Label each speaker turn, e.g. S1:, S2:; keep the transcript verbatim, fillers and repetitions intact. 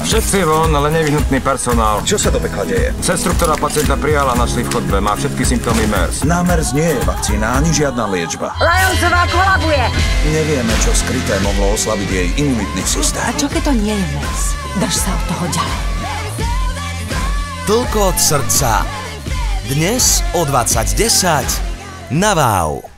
S1: Všetci von, ale nevyhnutný personál.
S2: Čo sa do pekla deje?
S1: Sestru, ktorá pacienta prijala, našli v chodbe. Má všetky symptómy MERS.
S2: Na MERS nie je vakcína ani žiadna liečba.
S3: Lajoncová kolabuje!
S2: Nevieme, čo skryté mohlo oslabiť jej imunitný systém.
S3: A čo keď to nie je MERS? Drž sa od toho ďalej.
S4: Toľko od srdca. Dnes o dvadsať desať na Wow.